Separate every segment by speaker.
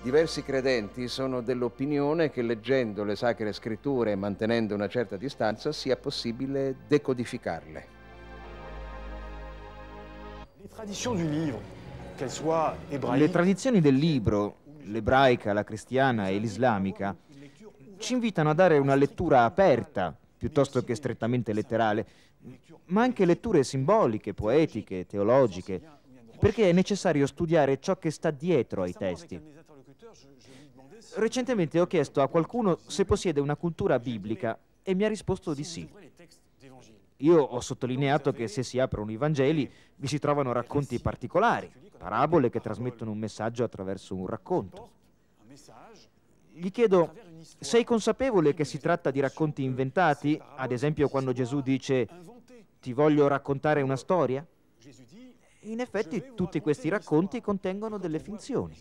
Speaker 1: Diversi credenti sono dell'opinione che leggendo le Sacre Scritture e mantenendo una certa distanza sia possibile decodificarle.
Speaker 2: Le tradizioni del libro, l'ebraica, la cristiana e l'islamica, ci invitano a dare una lettura aperta, piuttosto che strettamente letterale, ma anche letture simboliche, poetiche, teologiche, perché è necessario studiare ciò che sta dietro ai testi. Recentemente ho chiesto a qualcuno se possiede una cultura biblica e mi ha risposto di sì. Io ho sottolineato che se si aprono i Vangeli vi si trovano racconti particolari, parabole che trasmettono un messaggio attraverso un racconto. Gli chiedo, sei consapevole che si tratta di racconti inventati? Ad esempio quando Gesù dice ti voglio raccontare una storia? In effetti tutti questi racconti contengono delle finzioni.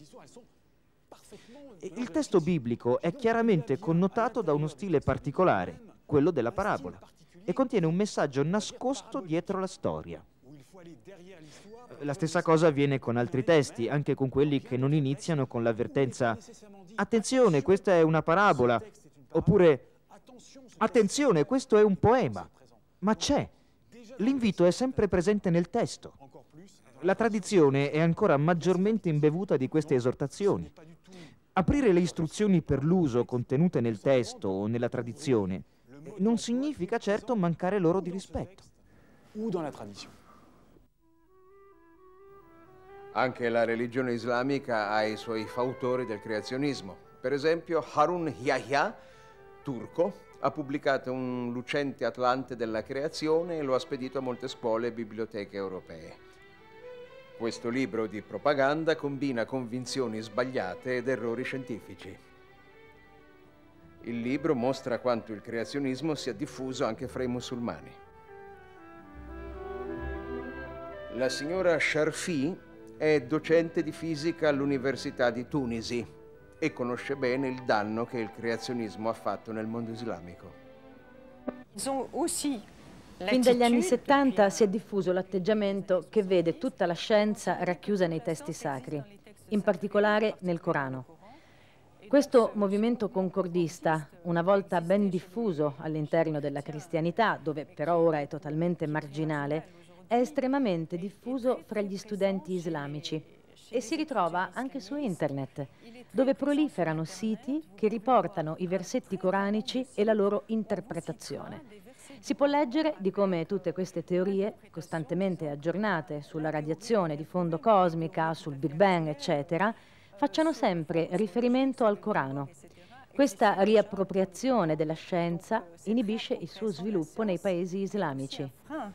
Speaker 2: Il testo biblico è chiaramente connotato da uno stile particolare, quello della parabola, e contiene un messaggio nascosto dietro la storia. La stessa cosa avviene con altri testi, anche con quelli che non iniziano con l'avvertenza «Attenzione, questa è una parabola», oppure «Attenzione, questo è un poema». Ma c'è. L'invito è sempre presente nel testo. La tradizione è ancora maggiormente imbevuta di queste esortazioni. Aprire le istruzioni per l'uso contenute nel testo o nella tradizione non significa certo mancare loro di rispetto.
Speaker 1: Anche la religione islamica ha i suoi fautori del creazionismo. Per esempio, Harun Yahya, turco, ha pubblicato un lucente Atlante della creazione e lo ha spedito a molte scuole e biblioteche europee. Questo libro di propaganda combina convinzioni sbagliate ed errori scientifici. Il libro mostra quanto il creazionismo sia diffuso anche fra i musulmani. La signora Sharfi è docente di fisica all'Università di Tunisi e conosce bene il danno che il creazionismo ha fatto nel mondo islamico.
Speaker 3: Fin dagli anni 70 si è diffuso l'atteggiamento che vede tutta la scienza racchiusa nei testi sacri, in particolare nel Corano. Questo movimento concordista, una volta ben diffuso all'interno della cristianità, dove però ora è totalmente marginale, è estremamente diffuso fra gli studenti islamici e si ritrova anche su internet, dove proliferano siti che riportano i versetti coranici e la loro interpretazione. Si può leggere di come tutte queste teorie, costantemente aggiornate sulla radiazione di fondo cosmica, sul Big Bang, eccetera, facciano sempre riferimento al Corano. Questa riappropriazione della scienza inibisce il suo sviluppo nei paesi islamici.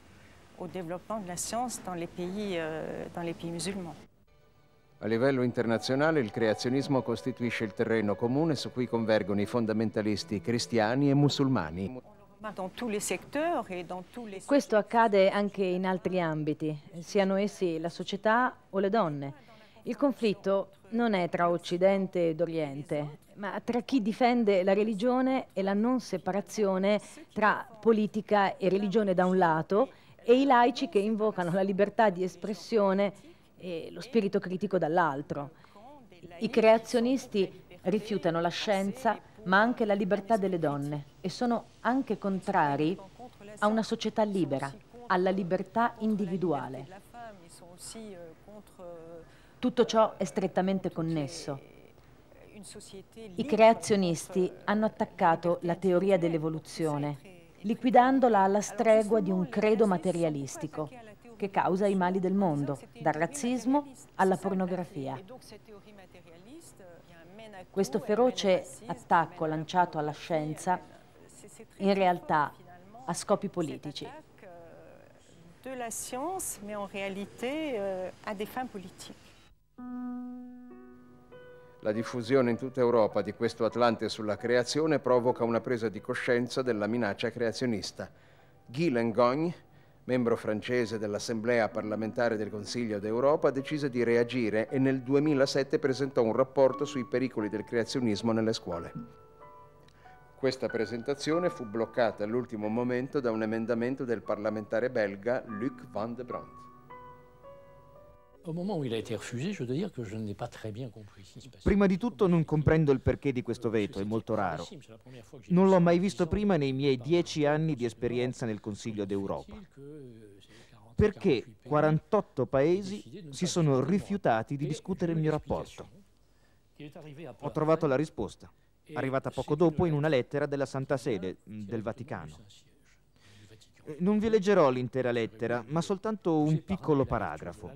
Speaker 1: A livello internazionale il creazionismo costituisce il terreno comune su cui convergono i fondamentalisti cristiani e musulmani.
Speaker 3: Questo accade anche in altri ambiti, siano essi la società o le donne. Il conflitto non è tra Occidente ed Oriente, ma tra chi difende la religione e la non separazione tra politica e religione da un lato e i laici che invocano la libertà di espressione e lo spirito critico dall'altro. I creazionisti rifiutano la scienza ma anche la libertà delle donne e sono anche contrari a una società libera, alla libertà individuale. Tutto ciò è strettamente connesso. I creazionisti hanno attaccato la teoria dell'evoluzione, liquidandola alla stregua di un credo materialistico che causa i mali del mondo, dal razzismo alla pornografia. Questo feroce attacco lanciato alla scienza in realtà ha scopi politici.
Speaker 1: La diffusione in tutta Europa di questo Atlante sulla creazione provoca una presa di coscienza della minaccia creazionista. Guy Lengogne, membro francese dell'Assemblea parlamentare del Consiglio d'Europa, decise di reagire e nel 2007 presentò un rapporto sui pericoli del creazionismo nelle scuole. Questa presentazione fu bloccata all'ultimo momento da un emendamento del parlamentare belga Luc van de Brandt.
Speaker 2: Prima di tutto non comprendo il perché di questo veto, è molto raro. Non l'ho mai visto prima nei miei 10 anni di esperienza nel Consiglio d'Europa. Perché 48 paesi si sono rifiutati di discutere il mio rapporto? Ho trovato la risposta, arrivata poco dopo in una lettera della Santa Sede, del Vaticano. Non vi leggerò l'intera lettera, ma soltanto un piccolo paragrafo.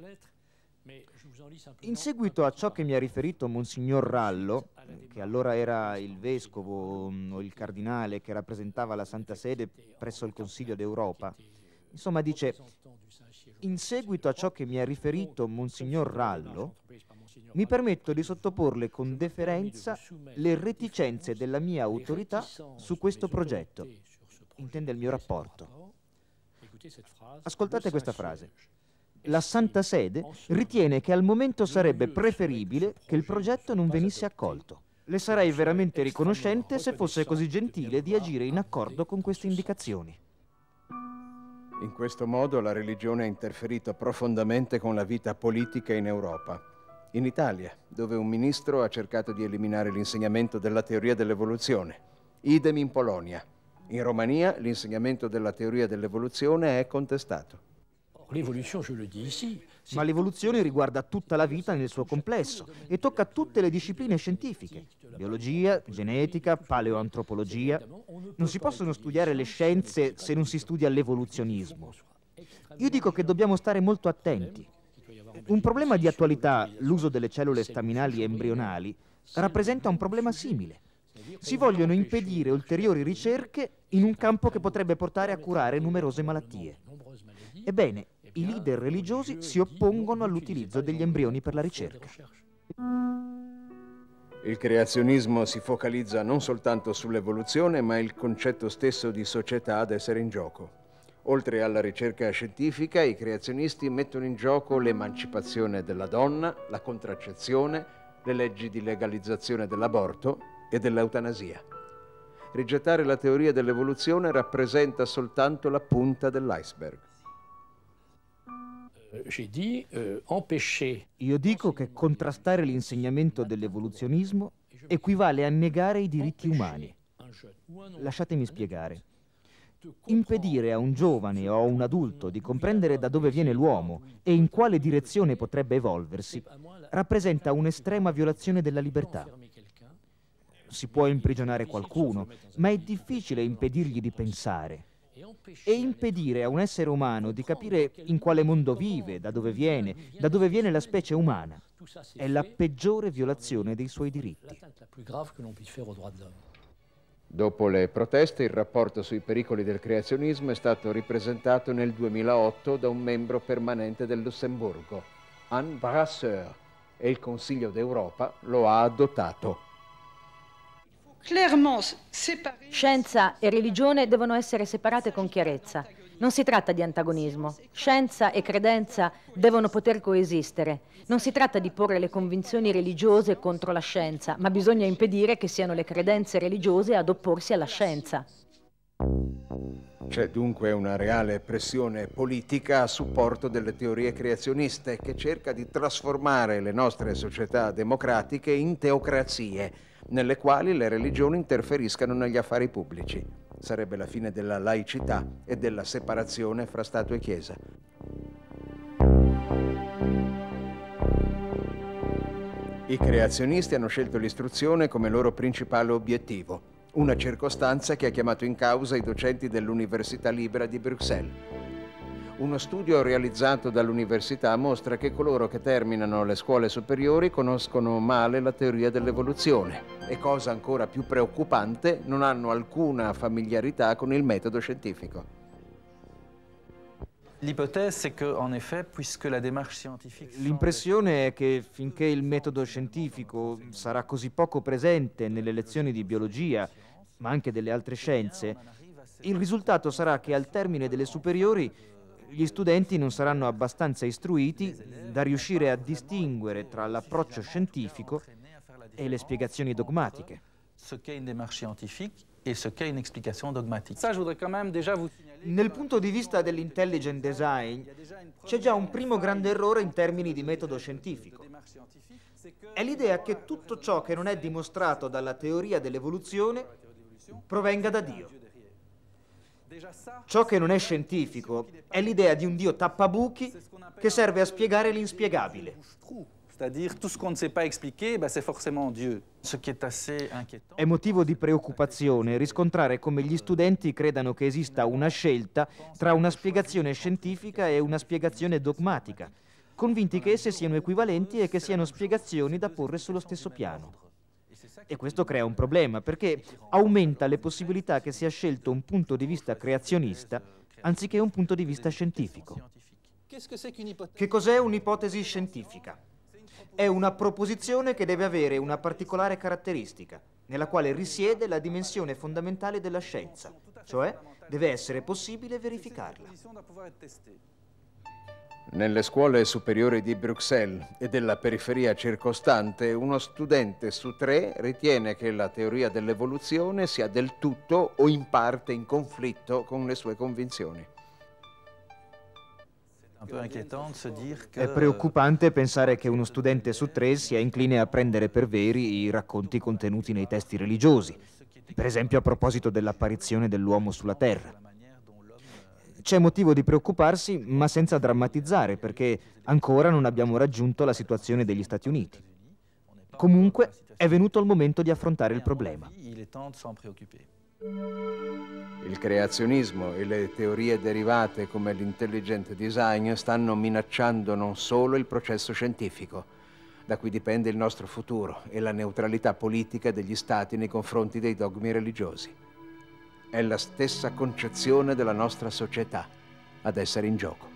Speaker 2: In seguito a ciò che mi ha riferito Monsignor Rallo, che allora era il vescovo o il cardinale che rappresentava la Santa Sede presso il Consiglio d'Europa, insomma dice: in seguito a ciò che mi ha riferito Monsignor Rallo, mi permetto di sottoporle con deferenza le reticenze della mia autorità su questo progetto. Intende il mio rapporto. Ascoltate questa frase. La Santa Sede ritiene che al momento sarebbe preferibile che il progetto non venisse accolto. Le sarei veramente riconoscente se fosse così gentile di agire in accordo con queste indicazioni.
Speaker 1: In questo modo la religione ha interferito profondamente con la vita politica in Europa. In Italia, dove un ministro ha cercato di eliminare l'insegnamento della teoria dell'evoluzione. Idem in Polonia. In Romania l'insegnamento della teoria dell'evoluzione è contestato.
Speaker 2: Ma l'evoluzione riguarda tutta la vita nel suo complesso e tocca tutte le discipline scientifiche. Biologia, genetica, paleoantropologia. Non si possono studiare le scienze se non si studia l'evoluzionismo. Io dico che dobbiamo stare molto attenti. Un problema di attualità, l'uso delle cellule staminali embrionali, rappresenta un problema simile. Si vogliono impedire ulteriori ricerche in un campo che potrebbe portare a curare numerose malattie. Ebbene, i leader religiosi si oppongono all'utilizzo degli embrioni per la ricerca.
Speaker 1: Il creazionismo si focalizza non soltanto sull'evoluzione, ma il concetto stesso di società ad essere in gioco. Oltre alla ricerca scientifica, i creazionisti mettono in gioco l'emancipazione della donna, la contraccezione, le leggi di legalizzazione dell'aborto e dell'eutanasia. Rigettare la teoria dell'evoluzione rappresenta soltanto la punta dell'iceberg.
Speaker 2: Io dico che contrastare l'insegnamento dell'evoluzionismo equivale a negare i diritti umani. Lasciatemi spiegare. Impedire a un giovane o a un adulto di comprendere da dove viene l'uomo e in quale direzione potrebbe evolversi rappresenta un'estrema violazione della libertà. Si può imprigionare qualcuno, ma è difficile impedirgli di pensare. E impedire a un essere umano di capire in quale mondo vive, da dove viene la specie umana, è la peggiore violazione dei suoi diritti.
Speaker 1: Dopo le proteste, il rapporto sui pericoli del creazionismo è stato ripresentato nel 2008 da un membro permanente del Lussemburgo, Anne Brasseur, e il Consiglio d'Europa lo ha adottato.
Speaker 3: Scienza e religione devono essere separate con chiarezza. Non si tratta di antagonismo. Scienza e credenza devono poter coesistere. Non si tratta di porre le convinzioni religiose contro la scienza, ma bisogna impedire che siano le credenze religiose ad opporsi alla scienza.
Speaker 1: C'è dunque una reale pressione politica a supporto delle teorie creazioniste che cerca di trasformare le nostre società democratiche in teocrazie, nelle quali le religioni interferiscano negli affari pubblici. Sarebbe la fine della laicità e della separazione fra Stato e Chiesa. I creazionisti hanno scelto l'istruzione come loro principale obiettivo, una circostanza che ha chiamato in causa i docenti dell'Università Libera di Bruxelles. Uno studio realizzato dall'università mostra che coloro che terminano le scuole superiori conoscono male la teoria dell'evoluzione e, cosa ancora più preoccupante, non hanno alcuna familiarità con il metodo scientifico.
Speaker 2: L'impressione è che finché il metodo scientifico sarà così poco presente nelle lezioni di biologia, ma anche delle altre scienze, il risultato sarà che al termine delle superiori gli studenti non saranno abbastanza istruiti da riuscire a distinguere tra l'approccio scientifico e le spiegazioni dogmatiche. Nel punto di vista dell'intelligent design c'è già un primo grande errore in termini di metodo scientifico. È l'idea che tutto ciò che non è dimostrato dalla teoria dell'evoluzione provenga da Dio. Ciò che non è scientifico è l'idea di un Dio tappabuchi che serve a spiegare l'inspiegabile. È motivo di preoccupazione riscontrare come gli studenti credano che esista una scelta tra una spiegazione scientifica e una spiegazione dogmatica, convinti che esse siano equivalenti e che siano spiegazioni da porre sullo stesso piano. E questo crea un problema, perché aumenta le possibilità che sia scelto un punto di vista creazionista anziché un punto di vista scientifico. Che cos'è un'ipotesi scientifica? È una proposizione che deve avere una particolare caratteristica, nella quale risiede la dimensione fondamentale della scienza, cioè deve essere possibile verificarla.
Speaker 1: Nelle scuole superiori di Bruxelles e della periferia circostante, uno studente su 3 ritiene che la teoria dell'evoluzione sia del tutto o in parte in conflitto con le sue convinzioni.
Speaker 2: È preoccupante pensare che uno studente su 3 sia incline a prendere per veri i racconti contenuti nei testi religiosi, per esempio a proposito dell'apparizione dell'uomo sulla Terra. C'è motivo di preoccuparsi, ma senza drammatizzare, perché ancora non abbiamo raggiunto la situazione degli Stati Uniti. Comunque, è venuto il momento di affrontare il problema.
Speaker 1: Il creazionismo e le teorie derivate come l'intelligent design stanno minacciando non solo il processo scientifico, da cui dipende il nostro futuro e la neutralità politica degli Stati nei confronti dei dogmi religiosi. È la stessa concezione della nostra società ad essere in gioco.